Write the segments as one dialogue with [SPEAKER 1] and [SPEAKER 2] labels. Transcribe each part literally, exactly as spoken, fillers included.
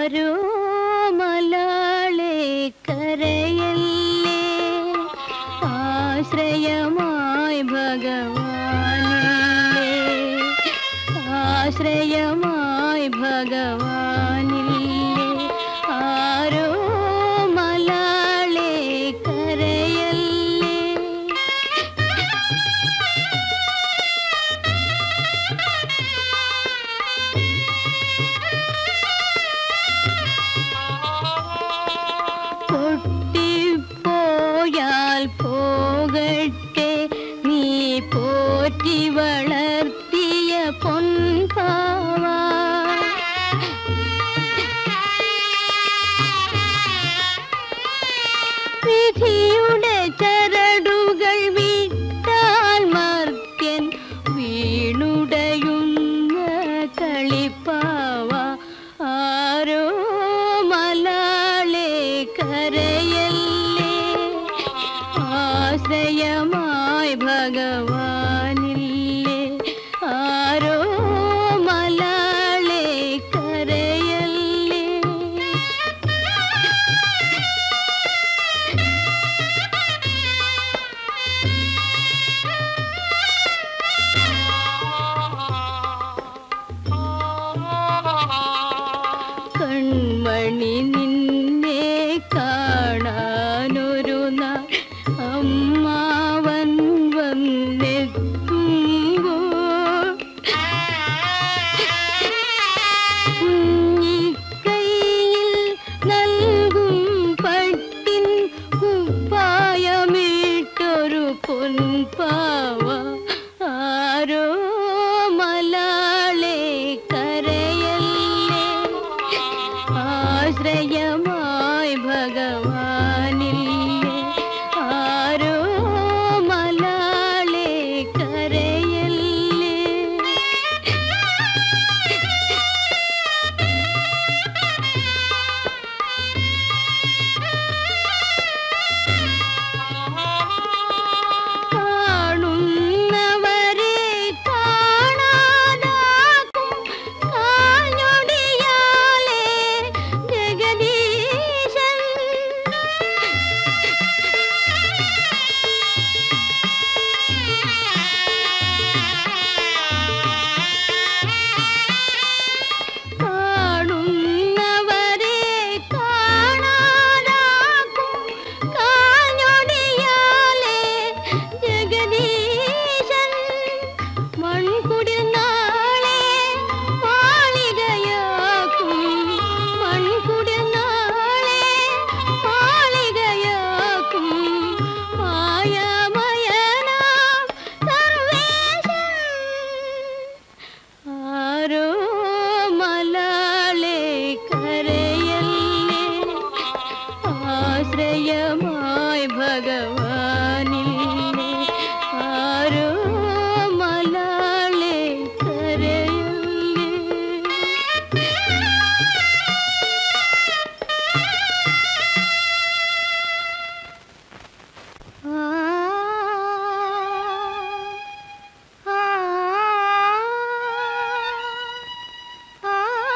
[SPEAKER 1] ആരോ മലയാളെ കരയല്ലേ ആശ്രയമായി ഭഗവാനില്ലേ ആശ്രയമായി ഭഗവാനില്ലേ ആരോ മലയാളെ കരയല്ലേ പൊട്ടിപ്പോയാൽ പോകട്ടെ നീ പോറ്റി വളർത്തിയ പൊൻപാവ വിധിയുടെ ചരടുകൾ വിട്ടാൽ മർത്യൻ വീണുടയുന്ന കളിപ്പാവ ആരോ മലയാളെ കരയല്ലേ ആശ്രയമായി ഭഗവാനില്ലേ ആരോ മലയാളെ കരയല്ലേ കൺമണി നിന്നെ കാണാനൊരു നാൾ അമ്മാവൻ വന്നെത്തുമ്പോൾ കുഞ്ഞിക്കൈയിൽ നൽകും പട്ടിൻ കുപ്പായമിട്ടൊരു പൊൻപാവ ആരോ മലയാളെ കരയല്ലേ ആശ്രയമായി ഭഗവാനില്ലേ ആരോ മലയാളെ കരയല്ലേ കാണുന്നവരെ കാണാതാക്കും കാഞ്ഞൊടിയാലേ ജഗദീശൻ കാണുന്നവരെ കാണാതാക്കും കാഞ്ഞൊടിയാലേ ജഗദീശൻ മൺകുടിൽ നാളെ മാളികയാക്കും മൺകുടിൽ നാളെ മാളികയാക്കും മായാമയനാം സർവേശൻ ആരോ മലയാളെ കരയല്ലേ ആശ്രയമായി ഭഗവാനില്ലേ ആരോ മലയാളെ കരയല്ലേ ആ ആ ആ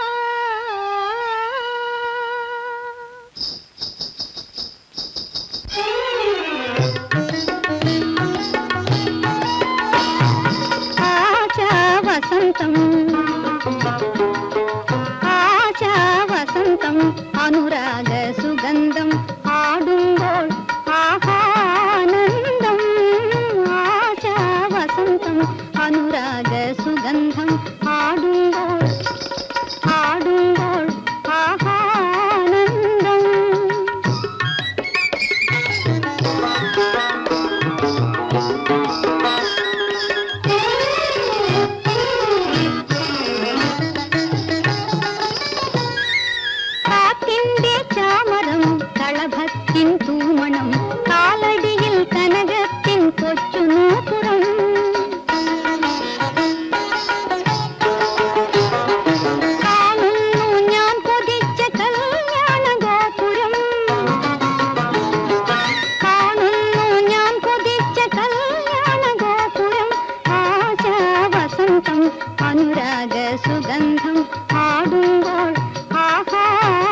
[SPEAKER 1] ఆశా వసంతం ఆశా వసంతం అనురాగ సుగంధం ఆడుంబోൾ ఆహానందం ఆశా వసంతం అనురాగ సుగంధం ఆడుంబోൾ ఆడుంబోൾ ఆహానందం കാറ്റിന്റെ ചാമരം കളഭത്തിൻ തൂമണം കാലടിയിൽ കനകത്തിൻ കൊച്ചുനൂപുരം കാണുന്നു ഞാൻ കൊതിച്ച കല്യാണ ഗോപുരം കാണുന്നു ഞാൻ കൊതിച്ച കല്യാണ ഗോപുരം ആശാ വസന്തം അനുരാഗ സുഗന്ധം ആടുമ്പോൾ ആഹാ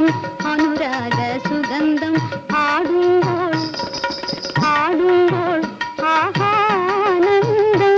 [SPEAKER 1] വസന്തം അനുരാഗ സുഗന്ധം ആടുമ്പോൾ ആടുമ്പോൾ ആഹാനന്ദം.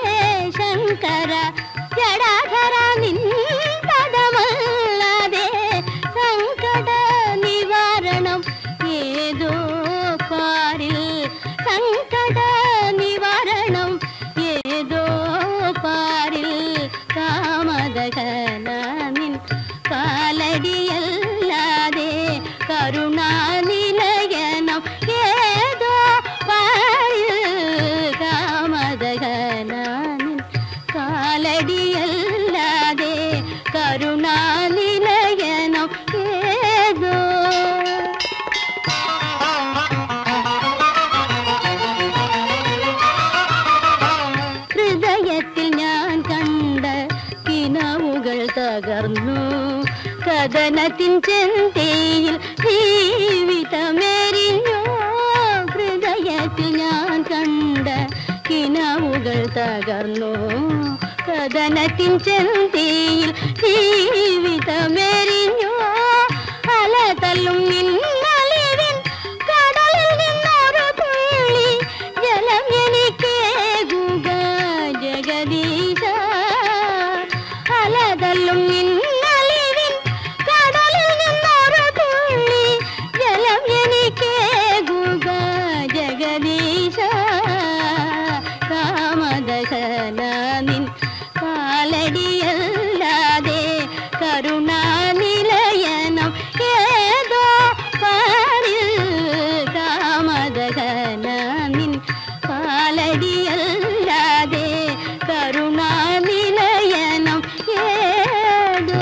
[SPEAKER 2] ಶಂಕರ ಜಡಾಧರ ನಿನ್ ಪದವಲ್ಲದೆ
[SPEAKER 1] കാലടിയല്ലാതെ കരുണാനിലയനം ഏതോ കാമദഗനാനിൻ കാലടിയല്ലാതെ കരുണാനിലയനം ഏതോ ഹൃദയത്തിൽ ഞാൻ കണ്ട കിനവുകൾ തകർന്നു കഥനത്തിൻ ചെന്തയിൽ ജീവിതമെരിഞ്ഞു ഹൃദയത്തിൽ ഞാൻ കണ്ട കിനവുകൾ തകർന്നു കഥനത്തിൻ ചെന്തയിൽ ജീവിതമെരിഞ്ഞു അലതല്ലും നിന്നലിവിൻ കടലിൽ നിന്നൊരു തുള്ളി ജലം എനിക്കേകുക ജഗദീശ അലതല്ലും നിന്നലിവിൻ കടലിൽ നിന്നൊരു തുള്ളി ജലം എനിക്കേകുക ജഗദീശ കാമദഗനാനിൻ കാലടിയല്ലാതെ കരുണാനിലയനം ഏതോ പാരിൽ കാമദഗനാനിൻ കാലടിയല്ലാതെ കരുണാനിലയനം ഏതോ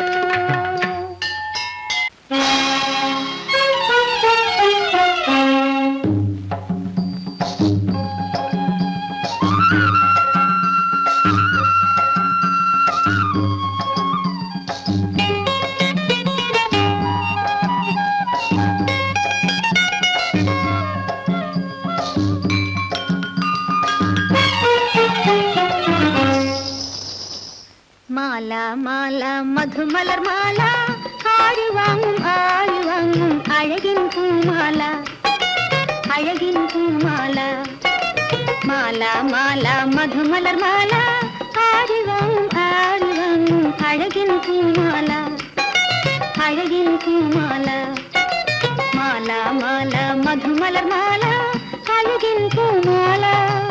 [SPEAKER 1] മാല മാല മധുമലർ മാല ആഴുവാങ്ങും ആഴുവാങ്ങും അഴകിൻ പൂമാല അഴകിൻ പൂമാല മാല മാല മധുമലർ മാല ആഴുവാങ്ങും ആഴുവാങ്ങും അഴകിൻ പൂമാല അഴകിൻ പൂമാല മാല മാല മധുമലർ മാല അഴകിൻ പൂമാല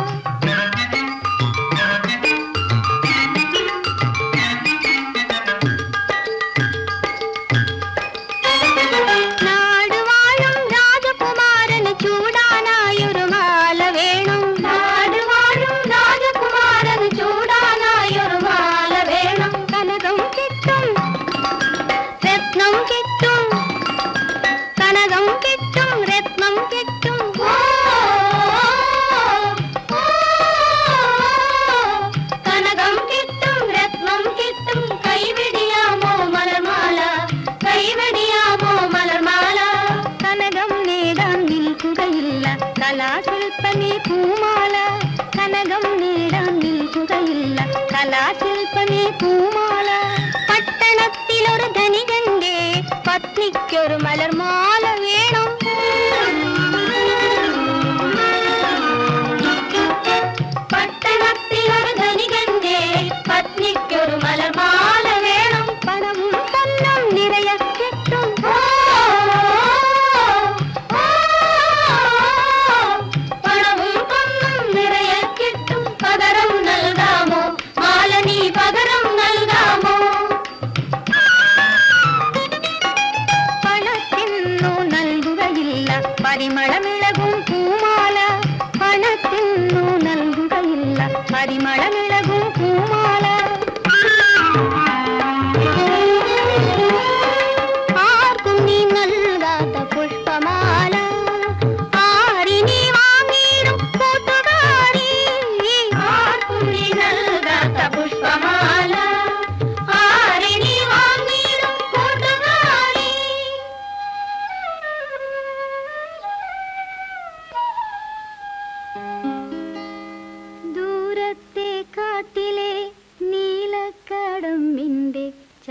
[SPEAKER 1] കലാശില്പമേ പൂമാല കനകം നേടാൻ നിൽക്കുകയില്ല കലാശില്പമേ പൂമാല പട്ടണത്തിലൊരു ധനികന്റെ പത്നിക്കൊരു മലർമാല വേണം പട്ടണത്തിലൊരു ധനികന്റെ പത്നിക്കൊരു മലർമാല വേണം പണവും പൊന്നും നിറയെ കിട്ടും പരിമളമിളകും പൂമാല പണത്തിന്നു നൽകുകയില്ല പരിമളമിളകും പൂമാല ആർക്കും നീ നൽകാത്ത പുഷ്പമാല ആരിനി വാങ്ങിയിടും കൂട്ടുകാരി ആർക്കും നീ നൽകാത്ത പുഷ്പമാല ആരിനി വാങ്ങിയിടും കൂട്ടുകാരി ദൂരത്തെ കാട്ടിലെ നീലക്കടമ്പിന്റെ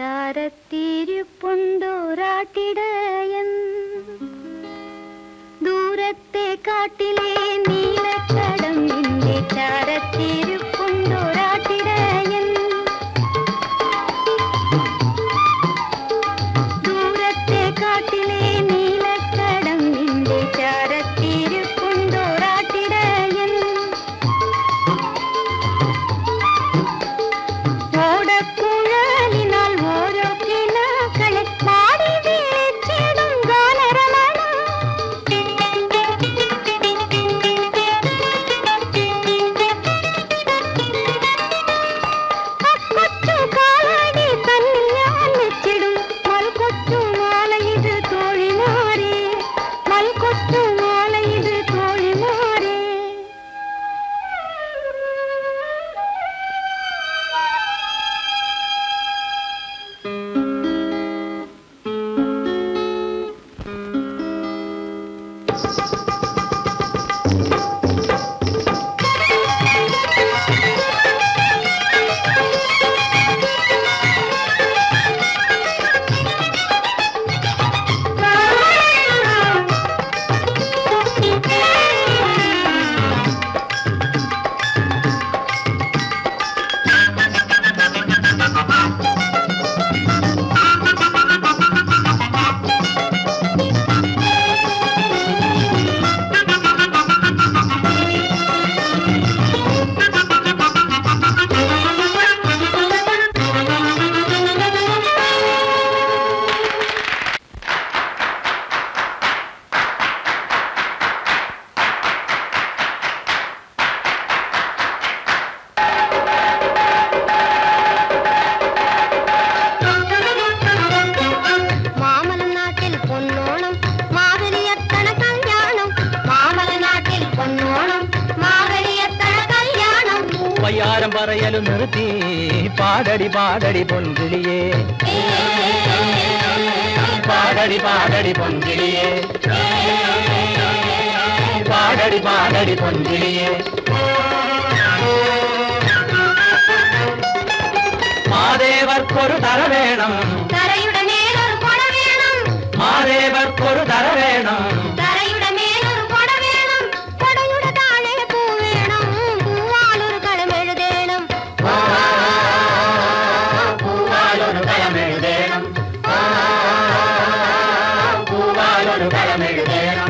[SPEAKER 1] ചാരത്തിരിപ്പുണ്ടോരാട്ടിടയൻ ദൂരത്തെ കാട്ടിലെ നീലക്കടമ്പിന്റെ ചാരത്തിരിപ്പുണ്ടോരാട്ടിടയൻ ദൂരത്തെ കാട്ടിലെ നീലക്കടമ്പിന്റെ ചാരത്തിരിപ്പുണ്ടോരാട്ടിടയൻ ഓടക്കുഴലിനാൽ ഓരോ കിനാക്കളെ
[SPEAKER 2] താരം പറയലും നിർത്തി പാടടി പാടടി പൊൻകിളിയേ പാടടി പാടടി പൊൻകിളിയേ പാടടി പാടടി പൊൻകിളിയേ മാദേവർക്കൊരു തറ വേണം
[SPEAKER 1] തറയുടെ മേലൊരു കൊട വേണം
[SPEAKER 2] മാദേവർക്കൊരു തറ വേണം
[SPEAKER 1] തറയുടെ മേലൊരു കൊട വേണം കൊടയുടെ താഴെ പൂ വേണം പൂവാലൊരു കളമെഴുതേണം
[SPEAKER 2] പൂവാലൊരു കളമെഴുതേണം പൂവാലൊരു കളമെഴുതേണം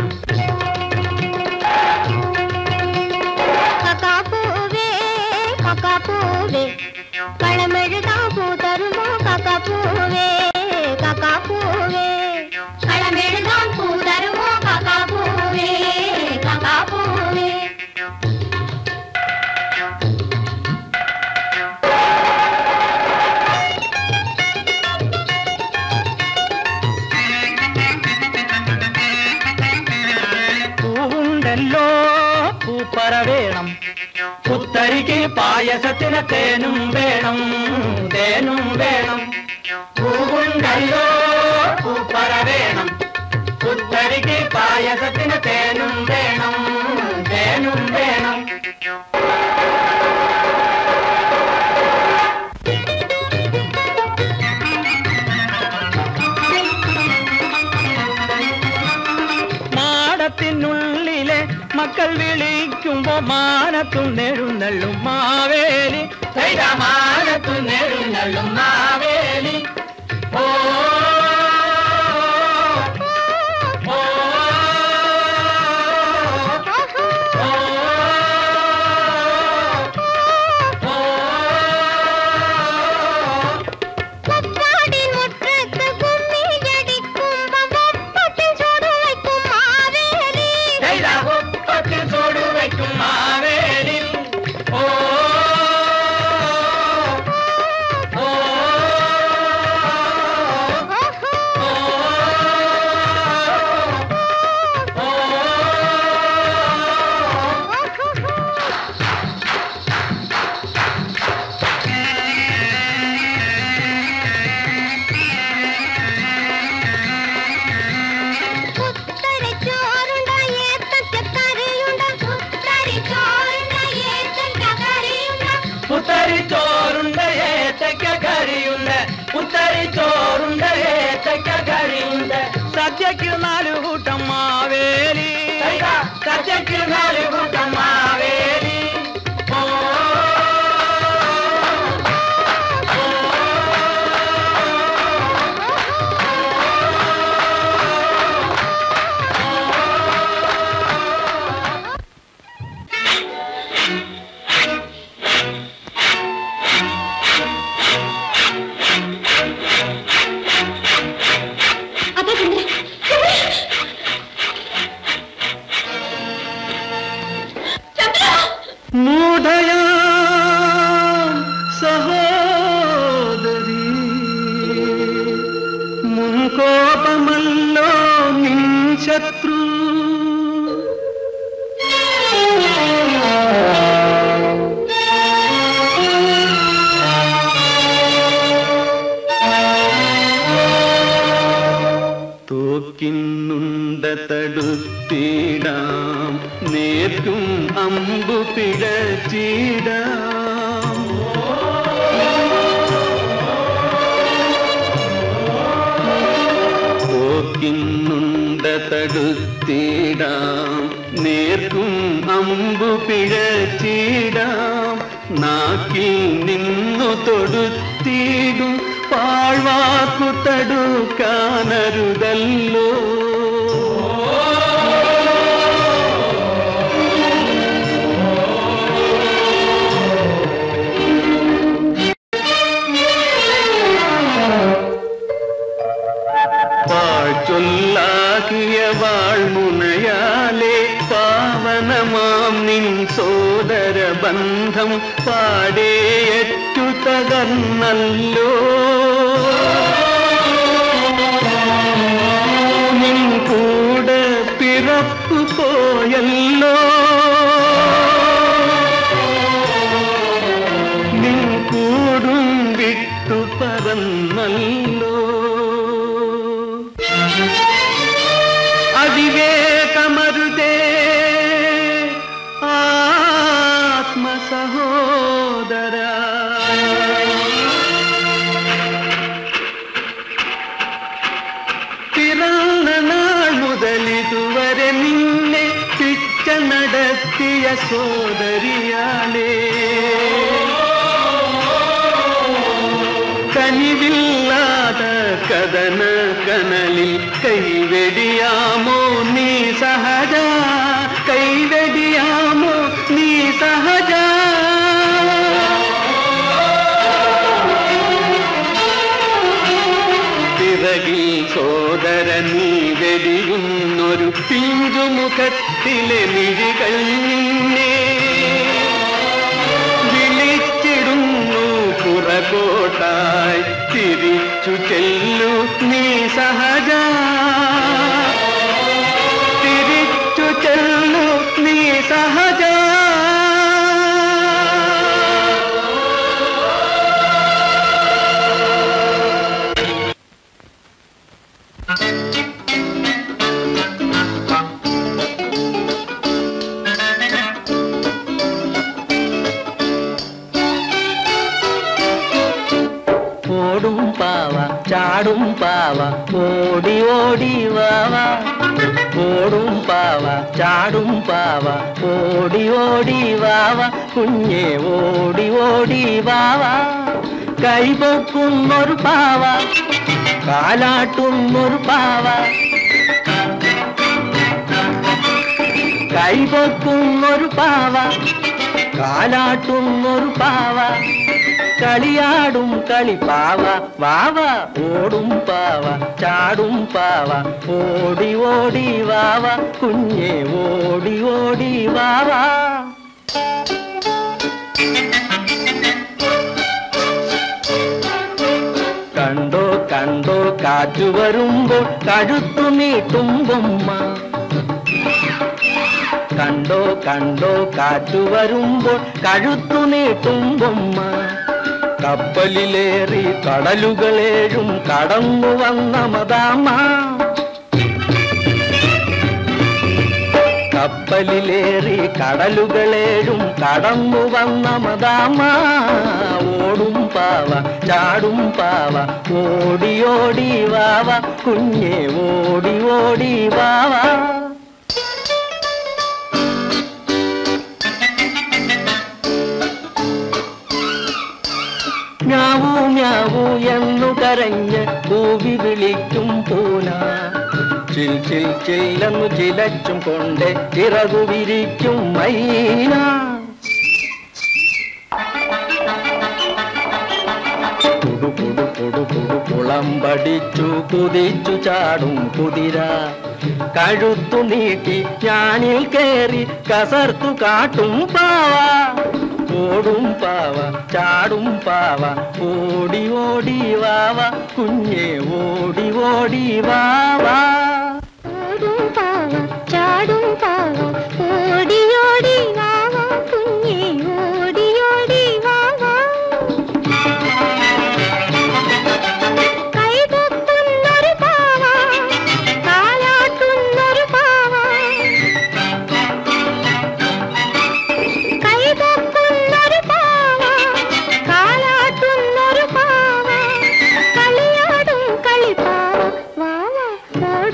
[SPEAKER 1] കക്കാപ്പൂവേ കക്കാപ്പൂവേ കളമെഴുതാ പൂ തരുമോ കക്കാപ്പൂവേ കക്കാപ്പൂവേ കളമെഴുതാ പൂ തരുമോ കക്കാപ്പൂവേ കക്കാപ്പൂവേ
[SPEAKER 2] പൂവുണ്ടല്ലോ പൂപ്പറ വേണം പുത്തരിക്ക് പായസത്തിന് തേനും വേണം തേനും വേണം പൂവുണ്ടല്ലോ പൂപ്പറ വേണം പുത്തരിക്ക് പായസത്തിന് തേനും വേണം തേനും വേണം മാടത്തിനുള്ളിലെ മക്കൾ വിളിക്കുമ്പോ മാനത്തും നെഴുന്നള്ളും മാവേലി മാനത്തും നെഴുന്നള്ളും മാവേലി ഓ പുത്തരി ചോറുണ്ട ഏത്തക്ക കറിയുണ്ട് പുത്തരി ചോറുണ്ട ഏത്തക്ക കറിയുണ്ട് സദ്യക്ക് നാലു കൂട്ടം മാവേലി സദ്യക്ക് നാലു കൂട്ടം മാവേലി മൂഢയാ സഹോദരി മുൻകോപമല്ലോ നിൻ ശത്രു തോക്കിന്നുണ്ട തടുത്തിടാം നേർക്കും അമ്പു പിഴച്ചിടാം തോക്കിന്നുണ്ട തടുത്തിടാം നേർക്കും അമ്പു പിഴച്ചിടാം നാക്കിൽ നിന്നു തൊടുത്തിടും പാഴ്വാക്കു തടുക്കാനരുതല്ലോ പാഴ്ചൊല്ലാകിയ വാൾമുനയാലെ പാവനമാം നിൻ സോദര ബന്ധം പാടേയറ്റു തകർന്നല്ലോ നിൻ കൂടെ പിറപ്പു പോയല്ലോ
[SPEAKER 3] ಅವಿವೇಕಮರುದೇ ಆತ್ಮ ಸಹೋದರ. പിറന്ന നാൾ മുതലിതുവരെ നിന്നെ ശിക്ഷ നടത്തിയ സോദരിയാളേ, കനിവില്ലാത കഥന കനലിൽ കൈവെടിയാമോ നീ സഹജ, കൈവെടിയാമോ നീ സഹജ. പിറകിൽ സോദര നീ വെടിയുന്നൊരു പിഞ്ചുമുഖത്തിലെ മിഴികൾ നിന്നെ വിളിച്ചിടുന്നു പുറകോട്ടായി. തിരിച്ചു ചെല്ലു നീ സഹജ, തിരിച്ചു ചെല്ലു നീ സഹജ. ഓടും പാവ ചാടും പാവ ഓടി ഓടി വാവ, ഓടും പാവ ചാടും പാവ ഓടി ഓടി വാവ, കുഞ്ഞെ ഓടി ഓടി വാവ. കൈപൊക്കുന്നൊരു പാവ, കാലാട്ടുന്നൊരു പാവ, കൈപൊക്കുന്നൊരു പാവ, കാലാട്ടുന്നൊരു പാവ, കളിയാടും കളിപ്പാവ വാവ. ഓടും പാവ ചാടും പാവ ഓടി ഓടി വാവ, കുഞ്ഞെ ഓടി ഓടി വാവ. കണ്ടോ കണ്ടോ കാറ്റു വരുമ്പോൾ കഴുത്തു നീട്ടും ബൊമ്മ, കണ്ടോ കണ്ടോ കാറ്റു വരുമ്പോൾ കഴുത്തു നീട്ടും ബൊമ്മ. കപ്പലിലേറി കടലുകളേഴും കടന്നു വന്ന മദാമ്മ, കപ്പലിലേറി കടലുകളേഴും കടന്നു വന്ന മദാമ്മ. ഓടും പാവ ചാടും പാവ ഓടി ഓടി വാവ, കുഞ്ഞെ ഓടി ഓടി വാവ. മ്യാവൂ മ്യാവൂ എന്നു കരഞ്ഞ് കൂവി വിളിക്കും പൂന, ചിൽ ചിൽ ചില്ലെന്നു ചിലച്ചും കൊണ്ട് ചിറകു വിരിക്കും മൈന. പുടു പുടു പുടു പുടു കുളമ്പടിച്ചു കുതിച്ചു ചാടും കുതിര, കഴുത്തു നീട്ടി ഞാനിൽ കേറി കസർത്തു കാട്ടും പാവ. ഓടും പാവ ചാടും പാവ ഓടി ഓടി വാവ, കുഞ്ഞെ ഓടി ഓടി വാവ.
[SPEAKER 1] ഓടും പാവ ചാടും പാവ ഓടി ഓടി വാവ, കുഞ്ഞെ ഓടി ഓടി വാവ. കൈതൊക്കുന്നൊരു പാവ, കാലാട്ടുന്നൊരു പാവ, കൈതൊക്കുന്നൊരു പാവ, കാലാട്ടുന്നൊരു പാവ, കളിയാടും കളിപ്പാവ വാവ.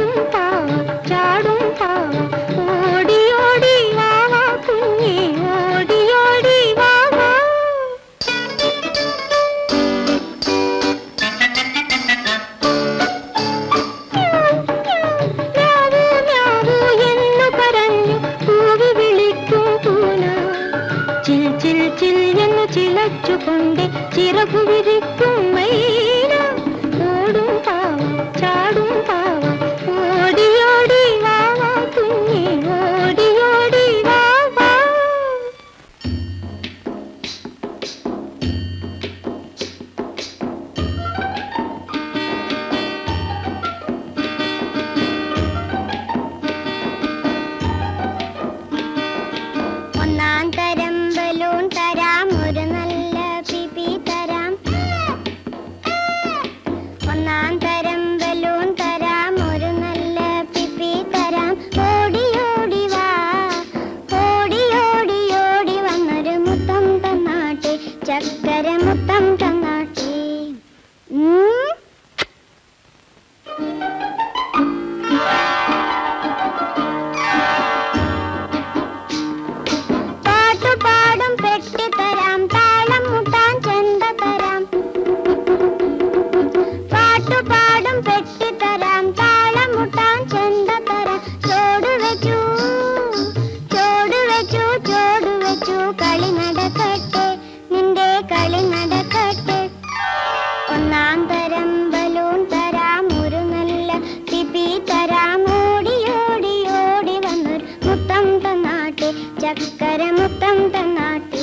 [SPEAKER 1] തരാം താളം മുട്ടാൻ ചെണ്ട തരാം ചോട് വെച്ചു ചോട് വെച്ചു ചോട് വെച്ചു കളി നടക്കട്ടെ നിന്റെ കളി നടക്കട്ടെ ഒന്നാം തരം ബലൂൺ തരാം ഒരു നല്ല പിപി തരാം ഓടി ഓടി ഓടി വന്നൊരു മുത്തം തന്നാട്ടെ ചക്കര മുത്തം തന്നാട്ടെ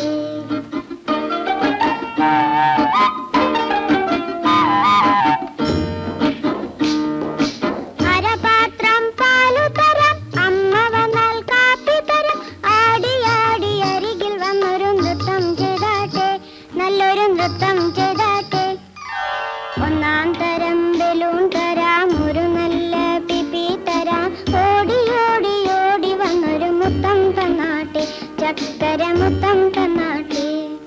[SPEAKER 1] അരപാത്രം പാലു തരാം അമ്മ വന്നാൽ കാപ്പി തരാം ആടി ആടി അരികിൽ വന്നൊരു നൃത്തം ചെയ്താട്ടെ നല്ലൊരു നൃത്തം ചെയ്താട്ടെ ഒന്നാം തരം ബലൂൺ തരാം ഒരു നല്ല പിപി തരാം ഓടി ഓടി ഓടി വന്നൊരു മുത്തം തന്നാട്ടെ ചക്കര മുത്തം തന്നാട്ടെ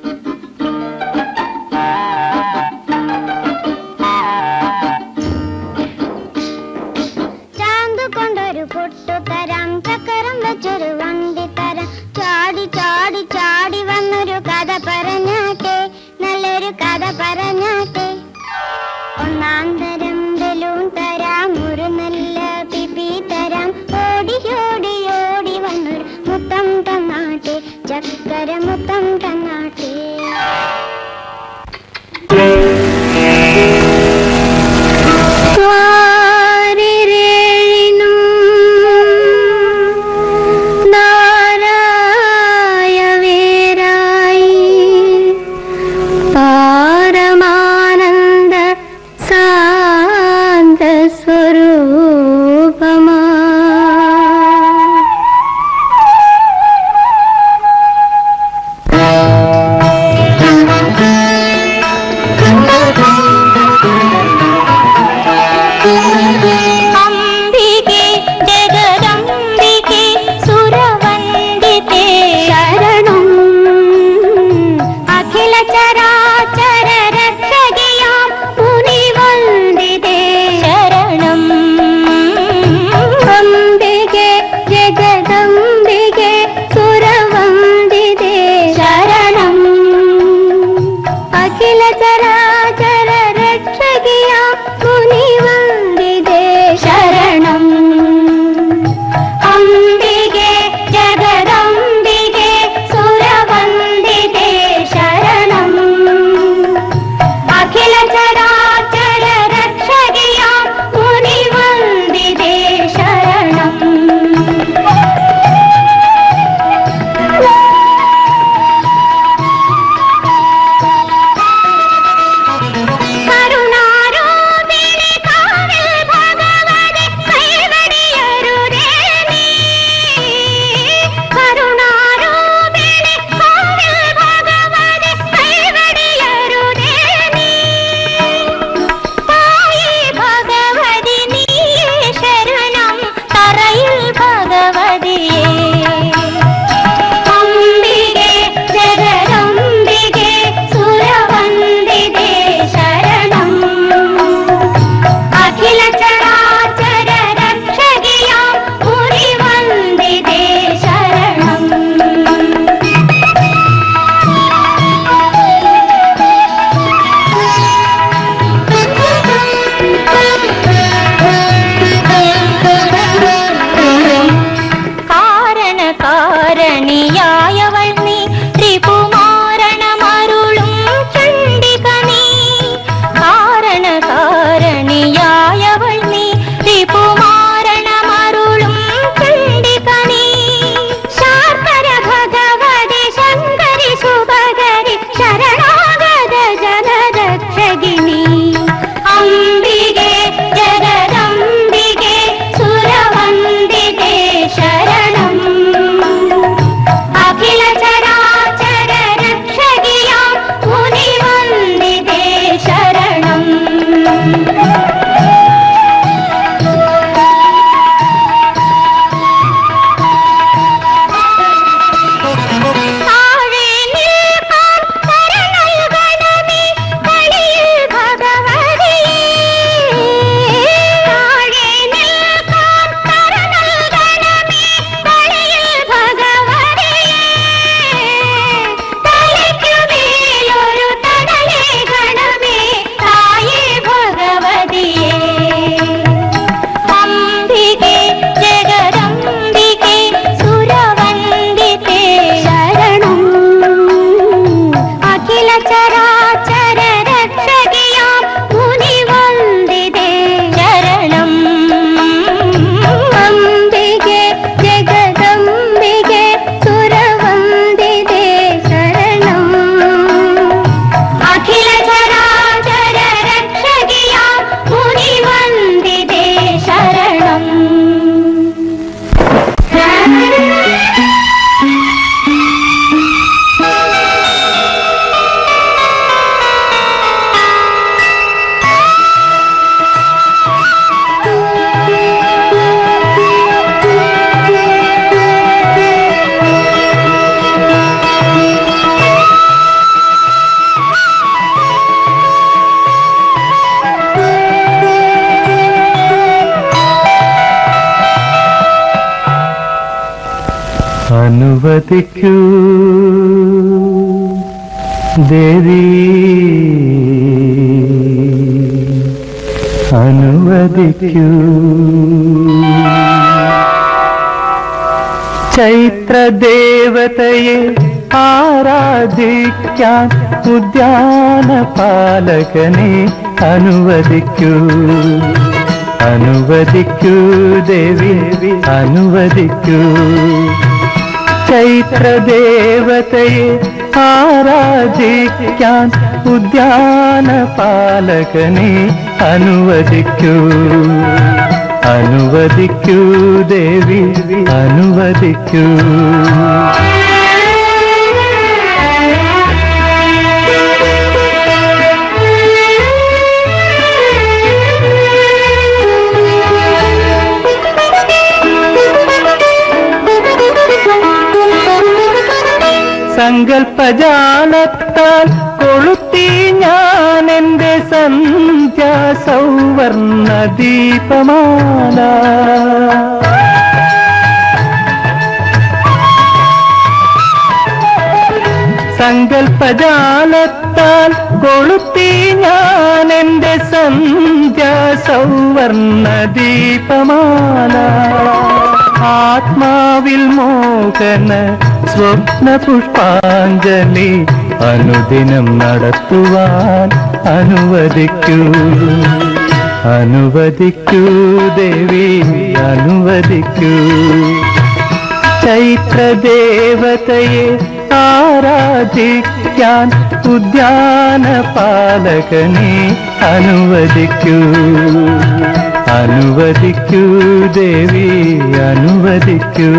[SPEAKER 1] ചാന്ത് കൊണ്ടൊരു പൊട്ടു തരാം ചക്കരം വെച്ചൊരു വണ്ടി തരാം ചാടി ചാടി ചാടി വന്നൊരു കഥ പറഞ്ഞാട്ടെ നല്ലൊരു കഥ പറഞ്ഞാട്ടെ ഒന്നാം തരം ബലൂൺ തരാം ഒരു നല്ല പിപി തരാം ഓടി ഓടി ഓടി വന്നൊരു മുത്തം തന്നാട്ടെ ചക്കര മുത്തം തന്നാട്ടെ
[SPEAKER 4] സ്വരൂപമാ അനുവദിക്കൂ ദേവി, അനുവദിക്കൂ. ചൈത്രദേവതയെ ആരാധിക്കാൻ ഉദ്യാനപാലകനെ അനുവദിക്കൂ, അനുവദിക്കൂ ദേവി, അനുവദിക്കൂ. ചൈത്രദേവതയെ ആരാധിക്കാൻ ഉദ്യാനപാലകനെ അനുവദിക്കൂ, അനുവദിക്കൂ ദേവി, അനുവദിക്കൂ. സങ്കൽപ്പജാലത്താൽ കൊളുത്തി ഞാൻ എൻ്റെ സന്ധ്യാ സൗവർണ ദീപമാല. സങ്കൽപ്പജാലത്താൽ കൊളുത്തി ഞാൻ എൻ്റെ സന്ധ്യാ സൗവർണ ദീപമാല. ആത്മാവിൽ മോഹന സ്വപ്ന പുഷ്പാഞ്ജലി അനുദിനം നടത്തുവാൻ അനുവദിക്കൂ, അനുവദിക്കൂ ദേവി, അനുവദിക്കൂ. ചൈത്രദേവതയെ ആരാധിക്കാൻ ഉദ്യാനപാലകനെ അനുവദിക്കൂ, അനുവദിക്കൂ ദേവി, അനുവദിക്കൂ.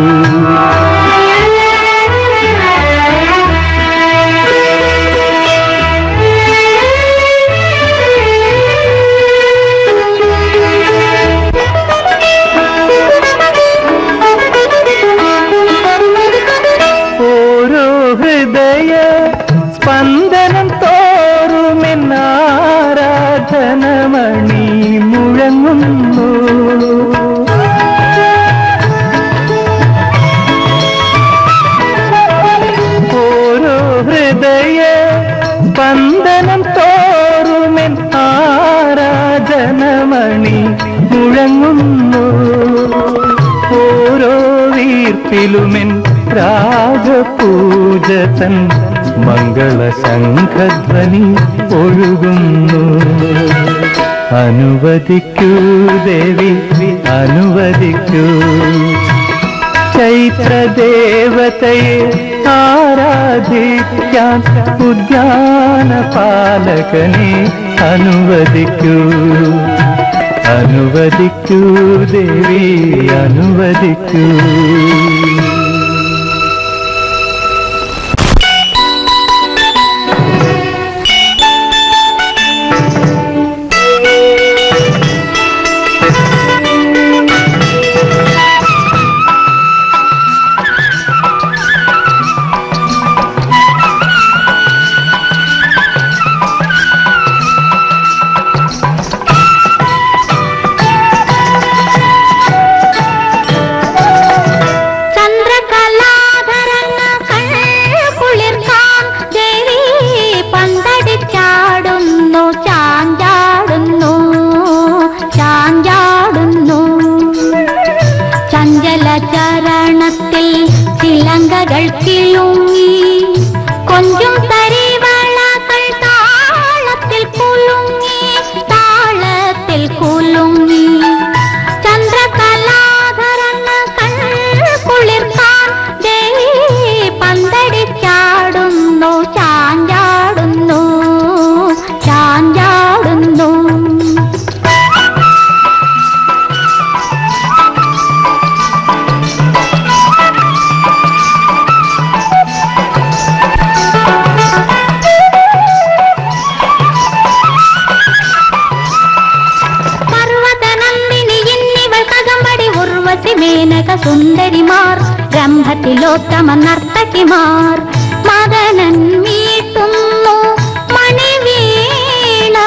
[SPEAKER 4] സ്പന്ദനം തോറുമെന്നാരാധനമണി മുഴങ്ങുന്നു. ഓരോ ഹൃദയ സ്പന്ദനം തോറുമെൻ ആരാധനമണി മുഴങ്ങുന്നു. ഓരോ വീർപ്പിലുമെൻ രാഗപൂജതൻ മംഗളശംഖധ്വനി ഒഴുകുന്നു. അനുവദിക്കൂ ദേവി, അനുവദിക്കൂ. ചൈത്രദേവതയെ ആരാധിക്കാൻ ഉദ്യാനപാലകനെ അനുവദിക്കൂ, അനുവദിക്കൂ ദേവി, അനുവദിക്കൂ. ചരണത്തിൽ ചിലങ്കകൾ കിളുങ്ങി കൊഞ്ചും തരിവളകൾ താളത്തിൽ കുലുങ്ങി, താളത്തിൽ കുലുങ്ങി. ചന്ദ്രകലാധരങ്ങൾ കുളിർക്കാൻ ദേവി പന്തടിച്ചാടുന്നു, ചാഞ്ചാടുന്നു, ചാഞ്ചാടുന്നു. മേനക സുന്ദരിമാർ, രംഭത്തിലോത്തമ നർത്തകിമാർ, മദനൻ മീട്ടുന്നു മണിവീണ.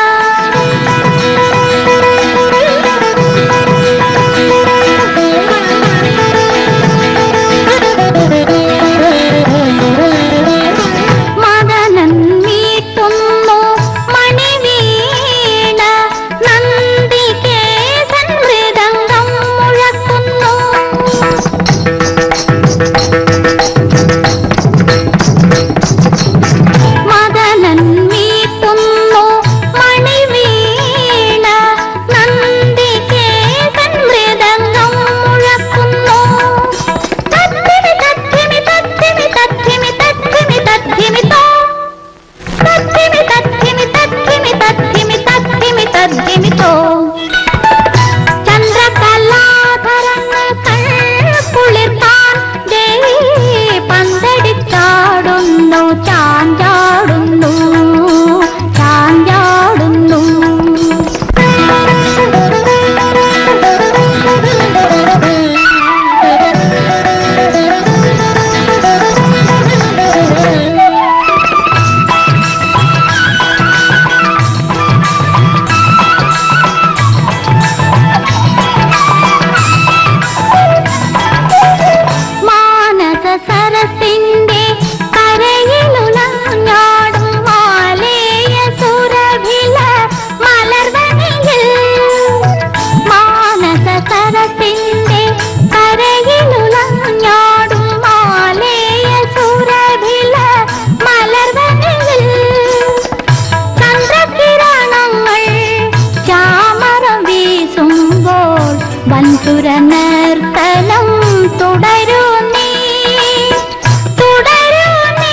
[SPEAKER 4] വൻസുര നർത്തനം തുടരൂ നീ തുടരൂ നീ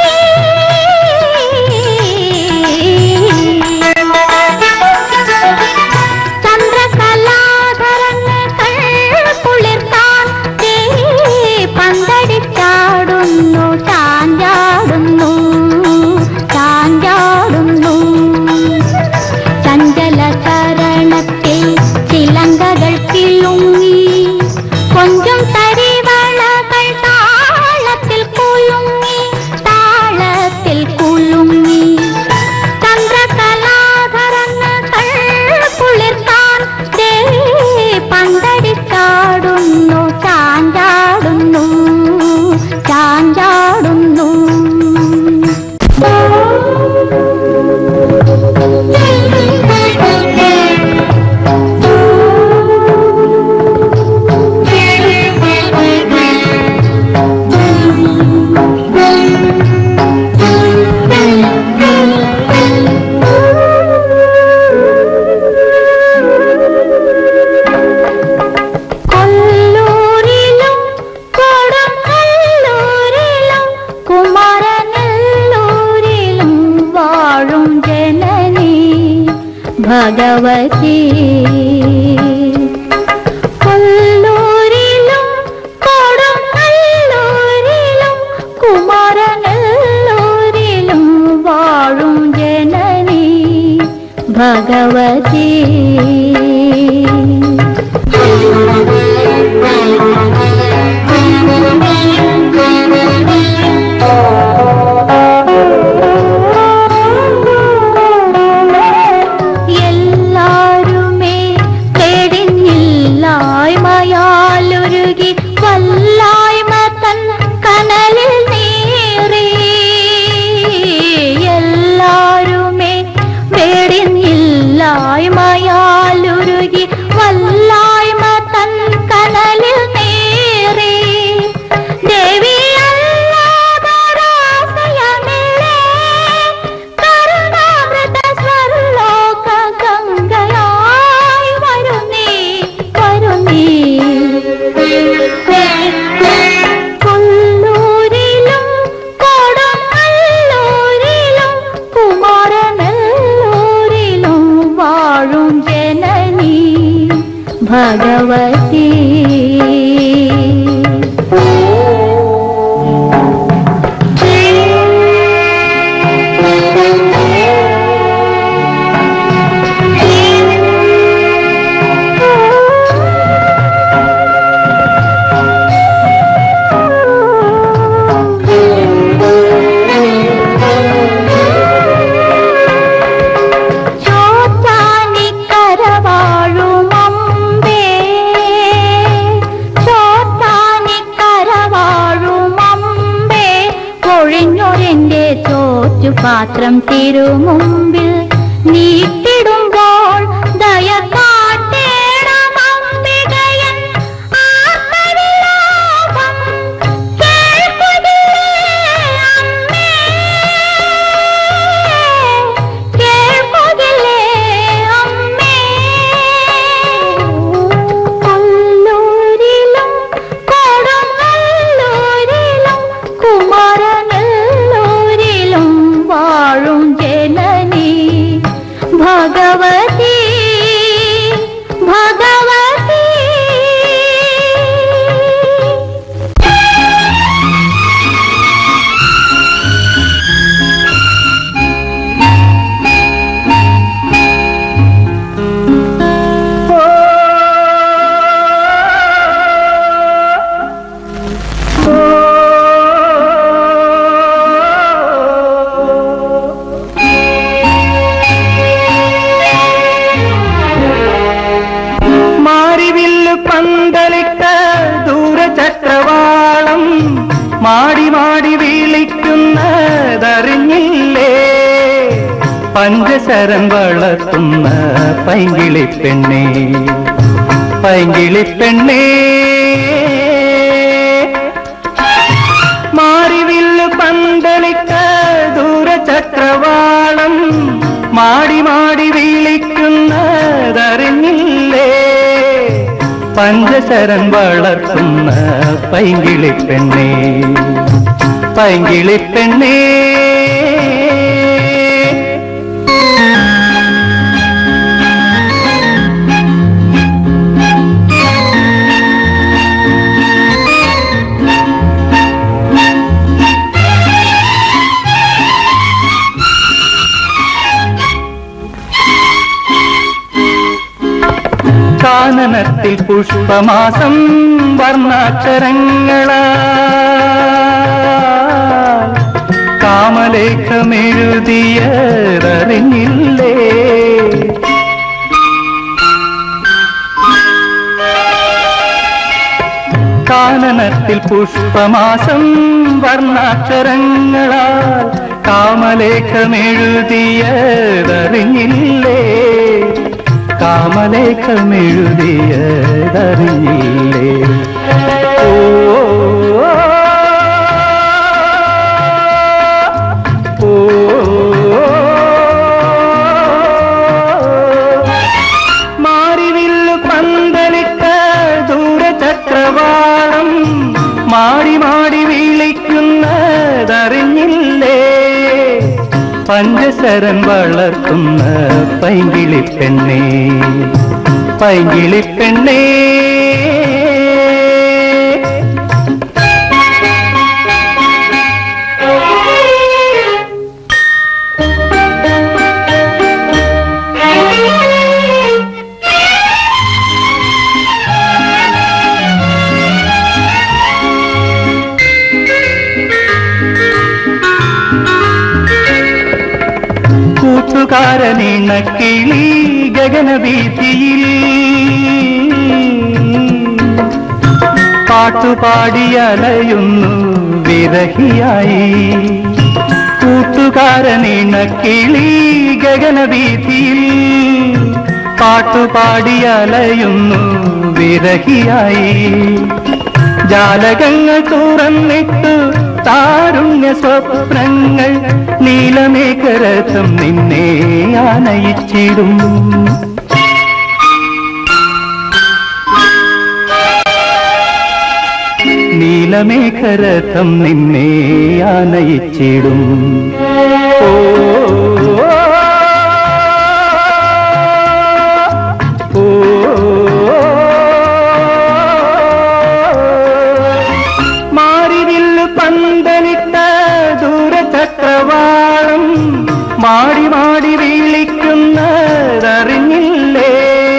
[SPEAKER 4] ചന്ദ്രകലാധരങ്ങൾ കുളിർത്താൻ പന്തടിച്ചാടുന്നു ചാഞ്ചാടുന്നു ചാഞ്ചാടുന്നു ചഞ്ചല ചരണത്തിൽ ചിലങ്കകൾ കിളുങ്ങി കൊഞ്ചും തരിവളകൾ താളത്തിൽ കുലുങ്ങി താളത്തിൽ കുലുങ്ങി ചന്ദ്രകലാധരങ്ങൾ കുളിർത്താൻ പന്തടിച്ചാടുന്നു ചാഞ്ചാടുന്നു ചാഞ്ചാടുന്നു ഭഗവതി കൊല്ലൂരിലും കൊടുങ്ങല്ലൂരിലും കുമാരനല്ലൂരിലും വാഴും ജനനി ഭഗവതി ുരുകി വല്ലായ്മ തൻ കനലിൽ നേറി ദേവിയല്ലാതരാസയമില്ലേ കരുണാമൃത സ്വർലോക ഗംഗയായി വരുന്നീ വരുന്നീ കൊല്ലൂരിലും കൊടുങ്ങല്ലൂരിലും കുമാരനല്ലൂരിലും വാഴും ജനനി ഭഗവതി പാത്രം തിരുമുമ്പിൽ നീട്ടിടുമ്പോൾ ദയ കാട്ടേണം അംബികയൻ ആത്മവിലാപം കേൾക്കുകില്ലേ അമ്മേ കേൾക്കുകില്ലേ അമ്മേ കൊല്ലൂരിലും കൊടുങ്ങല്ലൂരിലും കുമാരനല്ലൂരിലും വാഴും ജനനി ഭഗവതി ഭഗവതി
[SPEAKER 3] പന്തലിട്ട ദൂരചക്രവാളം മാടി മാടി വീളിക്കുന്നതറിഞ്ഞില്ലേ പഞ്ചശരം വളർത്തുന്ന പൈങ്കിളിപ്പെണ്ണേ പൈങ്കിളിപ്പെണ്ണേ മാറിവില്ല് പന്തലിട്ട ദൂരചക്രവാളം മാടി മാടി വീളിക്കുന്നതറിഞ്ഞില്ലേ പഞ്ചശരൻ വളർത്തുന്ന പൈങ്കിളിപ്പെണ്ണേ പൈങ്കിളിപ്പെണ്ണേ കാനനത്തിൽ പുഷ്പമാസം വർണ്ണാക്ഷരങ്ങളാ കാമലേഖമെഴുതിയതറിഞ്ഞില്ലേ കാനനത്തിൽ പുഷ്പമാസം വർണ്ണാക്ഷരങ്ങളാ കാമലേഖമെഴുതിയതറിഞ്ഞില്ലേ കാമലേഖമെഴുതിയതറിഞ്ഞില്ലേ ഓ ഓ മാറിവില്ലു പന്തലിട്ട ദൂരചക്രവാളം മാടി മാടി വിളിക്കുന്നതറിഞ്ഞില്ലേ പഞ്ചശരൻ വളർത്തുന്ന പൈങ്കിളിപ്പെണ്ണേ പൈങ്കിളിപ്പെണ്ണേ കൂട്ടുകാരനിണക്കിളി ഗഗനവീഥിയിൽ പാട്ടുപാടിയലയുന്നു വിരഹിയായി കൂട്ടുകാരനിണക്കിളി ഗഗനവീഥിയിൽ പാട്ടുപാടിയലയുന്നു വിരഹിയായി ജാലകങ്ങൾ തുറന്നിട്ടു താരുണ്യ സ്വപ്നങ്ങൾ നീലമേഘരഥം നിന്നെ ആനയിച്ചിടും നീലമേഘരഥം നിന്നെ ആനയിച്ചിടും ഓ ചക്രവാളം മാടി മാടി വിളിക്കുന്നതറിഞ്ഞില്ലേ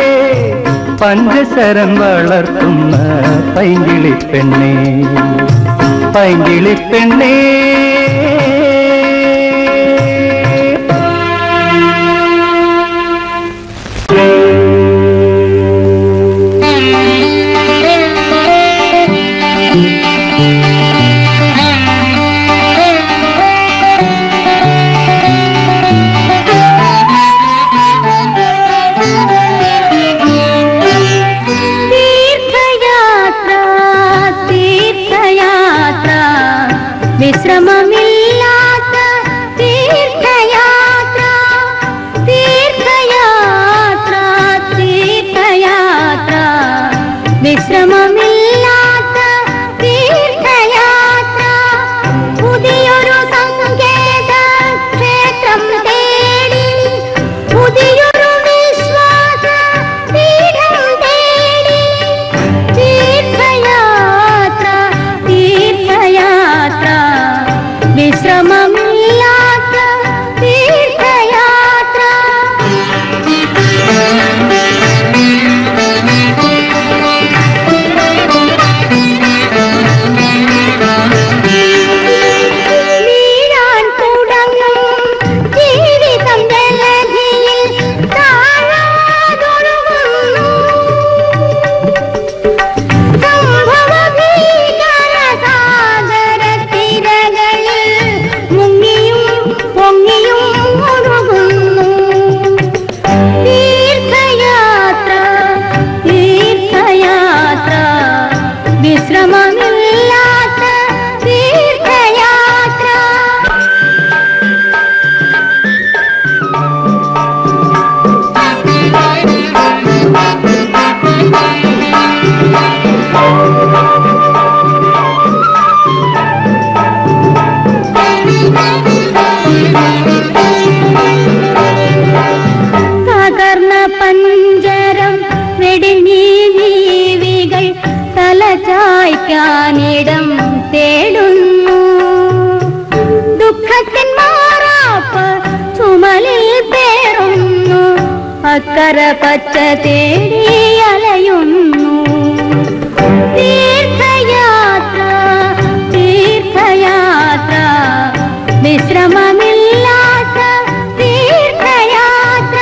[SPEAKER 3] പഞ്ചശരൻ വളർത്തുന്ന പൈങ്കിളിപ്പെണ്ണേ പൈങ്കിളിപ്പെണ്ണേ
[SPEAKER 4] विश्रमं തറയ്ക്കാനിടം തേടുന്നു. ദുഃഖത്തിൻ മാറാപ്പ് ചുമലിൽ പേറുന്നു. അക്കര പച്ച തേടി അലയുന്നു. തീർത്ഥയാത്ര തീർത്ഥയാത്ര വിശ്രമമില്ലാത്ത തീർത്ഥയാത്ര.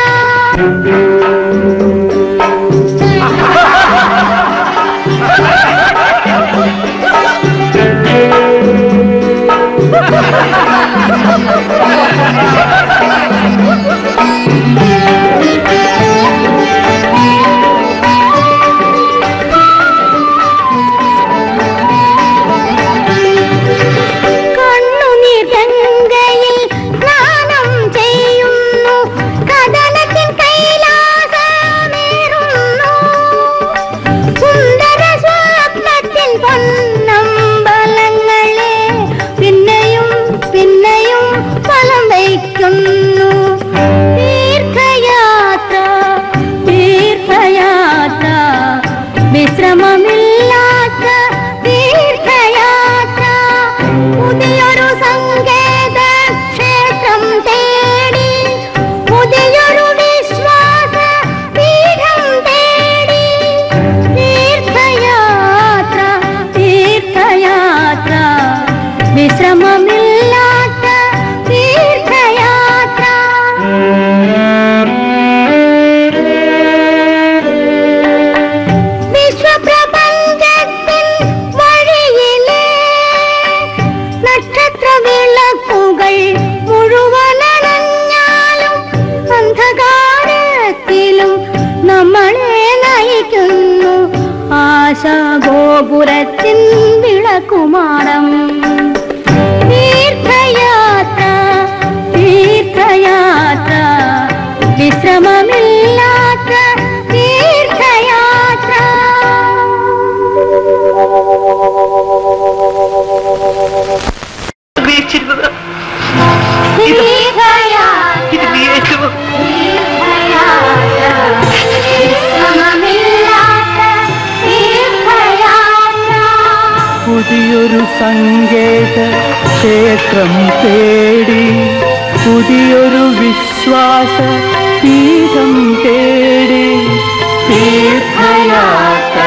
[SPEAKER 4] വിശ്രമമില്ലാത്ത തീർത്ഥയാത്ര. പുതിയൊരു സങ്കേത ക്ഷേത്രം തേടി പുതിയൊരു വിശ്വാസ പീഠം തേടി. തീർത്ഥയാത്ര തീർത്ഥയാത്ര വിശ്രമമില്ലാത്ത തീർത്ഥയാത്ര. ആശാഗോപുരത്തിൻ വിളക്കുമാടം. തീർത്ഥയാത്ര തീർത്ഥയാത്ര വിശ്രമമില്ലാത്ത തീർത്ഥയാത്ര.
[SPEAKER 3] പുതിയൊരു സങ്കേത ക്ഷേത്രം തേടി പുതിയൊരു വിശ്വാസ പീഠം തേടി. തീർത്ഥയാത്ര